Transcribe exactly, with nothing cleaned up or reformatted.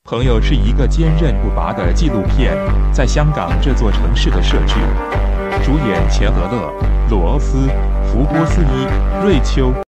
朋友是一个坚韧不拔的纪录片，在香港这座城市的设置。主演钱德勒、罗斯、福波斯伊、瑞秋。